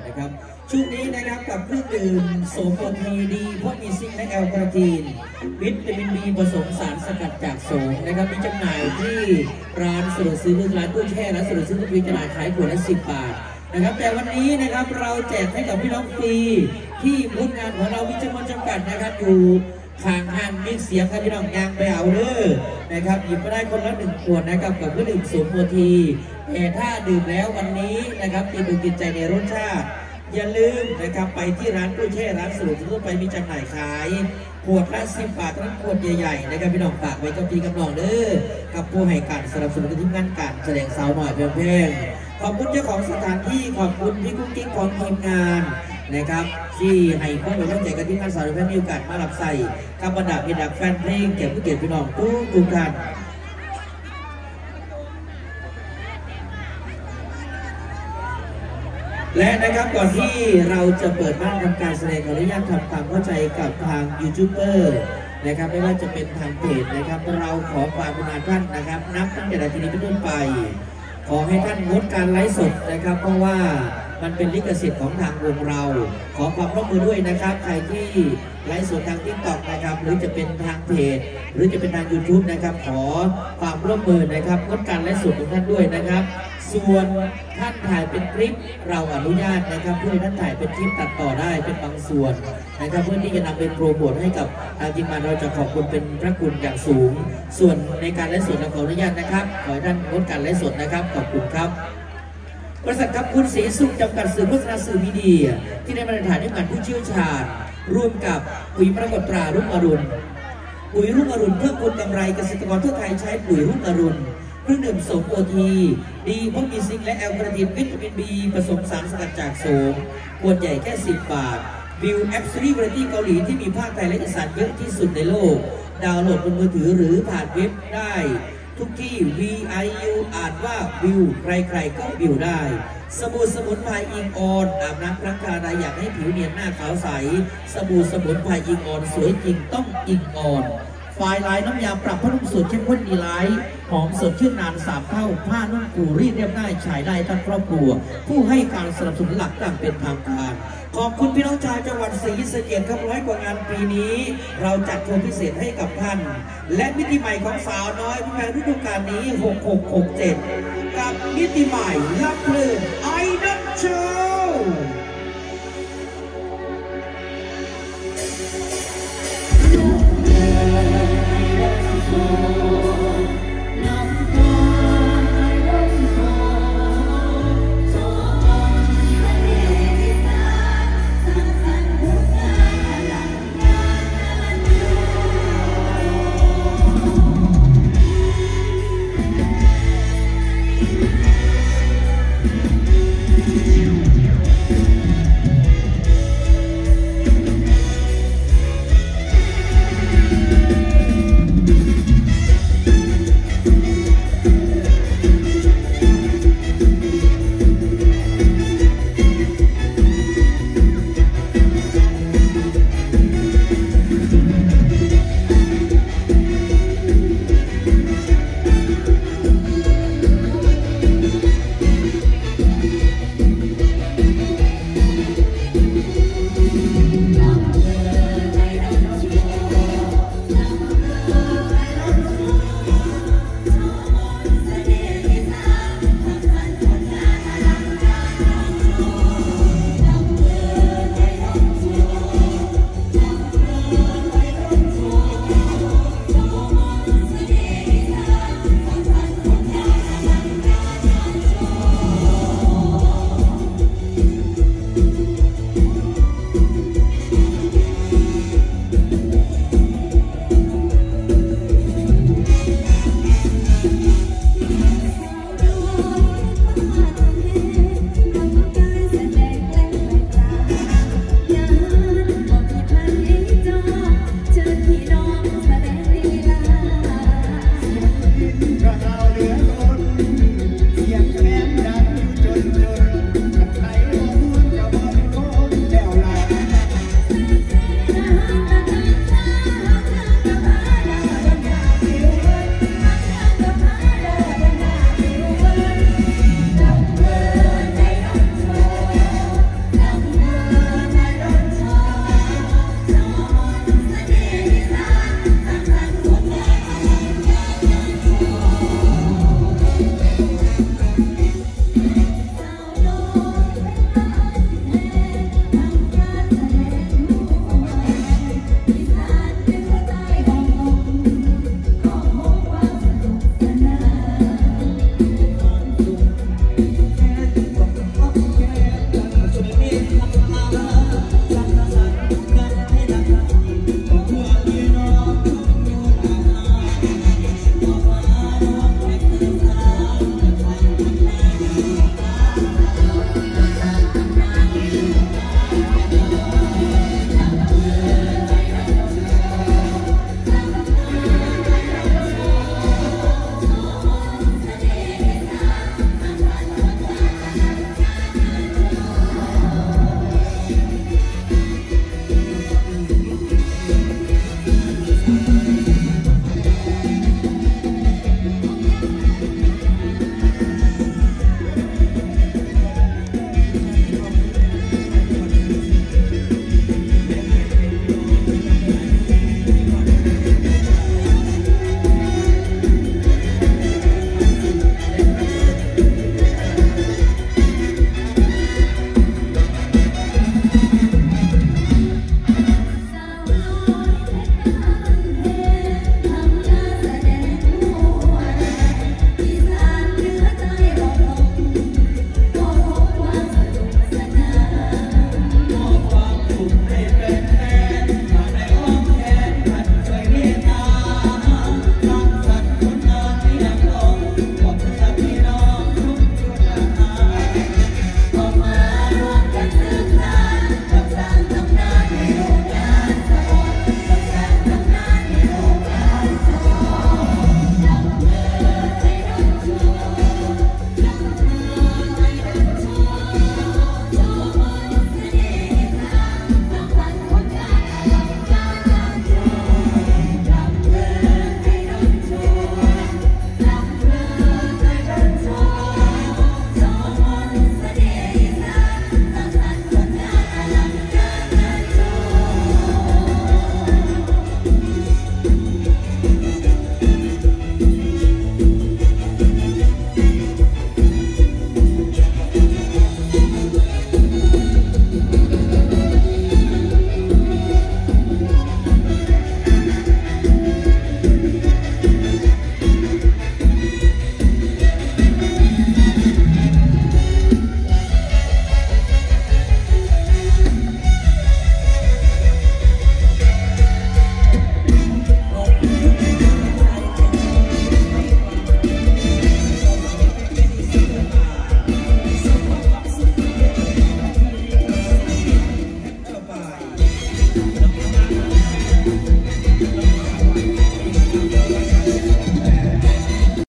นะครับช่วงนี้นะครับกับเครื่องดื่มโสมโปรตีนดีเพราะมีซิงค์และแอลคาทีนวิตามินบีผสมสารสกัดจากโสมนะครับมีจำหน่ายที่ร้านสะดวกซื้อร้านตู้แช่และสะดวกซื้อมีจำหน่ายขายขวดละ10 บาทนะครับแต่วันนี้นะครับเราแจกให้กับพี่น้องฟรีที่บูธงานของเรามีจำนวนจำกัดนะครับอยู่ข้างห้างมีเสียงครับพี่น้องยางไปเอาเด้อนะครับหยิบมาได้คนละ1 ขวดนะครับกับเครื่องดื่มโสมโปรตีนแต่ถ้าดื่มแล้ววันนี้นะครับติดใจในรสชาติอย่าลืมนะครับไปที่ร้านตู้แช่ร้านสะดวกซื้อไปมีจำหน่ายขายขวดละ10 บาททั้งขวดใหญ่ๆนะครับพี่น้องฝากไว้กับพี่กับน้องเด้อกับผู้ให้การสนับสนุนทีมงานการแสดงสาวหน่อยเพลงขอบคุณเจ้าของสถานที่ขอบคุณพี่กุ๊กกิ๊กของทีมงานนะครับที่ให้ข้อมูลเข้าใจกันที่งานสาวเพลงมีโอกาสมารับใส่กับบรรดาพี่ดักแฟนเพลงแก่ผู้เกียรติพี่น้องทุกท่านและนะครับก่อนที่เราจะเปิดบ้านทำการแสดงขออนุญาตทำความเข้าใจกับทางยูทูบเบอร์นะครับไม่ว่าจะเป็นทางเพจนะครับเราขอความกรุณาท่านนะครับนับตั้งแต่นาทีนี้เป็นต้นไปขอให้ท่านงดการไลฟ์สดนะครับเพราะว่ามันเป็นลิขสิทธิ์ของทางวงเราขอความร่วมมือด้วยนะครับใครที่ไลฟ์สดทาง TikTok นะครับหรือจะเป็นทางเพจหรือจะเป็นทาง YouTube นะครับขอความร่วมมือนะครับงดการไลฟ์สดของท่านด้วยนะครับส่วนท่านถ่ายเป็นคลิปเราอนุญาตนะครับเพื่อให้ท่านถ่ายเป็นคลิปตัดต่อได้เป็นบางส่วนนะครับเพื่อที่จะนำเป็นโปรโมทให้กับทางทีมงานเราจะขอบคุณเป็นพระคุณอย่างสูงส่วนในการไลฟ์สดเราขออนุญาตนะครับขอให้ท่านงดการไลฟ์สดนะครับขอบคุณครับบริษัทครับคุณศรีสุขจำกัดสื่อโฆษณาสื่อมีเดียที่ได้มาตรฐานให้กับผู้เชี่ยวชาญร่วมกับปุ๋ยปรากฏตรารุ่งอรุณปุ๋ยรุ่งอรุณเพื่อคุณกำไรเกษตรกรทั่วไทยใช้ปุ๋ยรุ่งอรุณเครื่องดื่มโสมโอทีดีเพราะมีซิงค์และแอลคาทีนวิตามินบีผสมสารสกัดจากโสมขวดใหญ่แค่10 บาทวิวแอปซีรีส์วาไรตี้เกาหลีที่มีภาคไทยและอีสานเยอะที่สุดในโลกดาวน์โหลดบนมือถือหรือผ่านเว็บได้ทุกที่ VIU อ่านว่าวิวใครๆก็วิวได้สบู่สมุนไพรอิงออนอาบน้ำครั้งคราใดอยากให้ผิวเนียนหน้าขาวใสสบู่สมุนไพรอิงออนสวยจริงต้องอิงออนไฟลายน้ำยาปรับผ้านุ่มสูตรเข้มข้นดีไลท์หอมสดชื่นนาน3 เท่าผ้านุ่มฟูรีดเรียบง่ายฉายได้ทั้งครอบครัวผู้ให้การสนับสนุนหลักต่างเป็นทางการขอบคุณพี่น้องชาวจังหวัดศรีสะเกษครับ100 กว่างานปีนี้เราจัดโชว์พิเศษให้กับท่านและมิติใหม่ของสาวน้อยผู้แข่งฤดูกาลนี้6667กับมิติใหม่รับเพลินไอดอลโชว์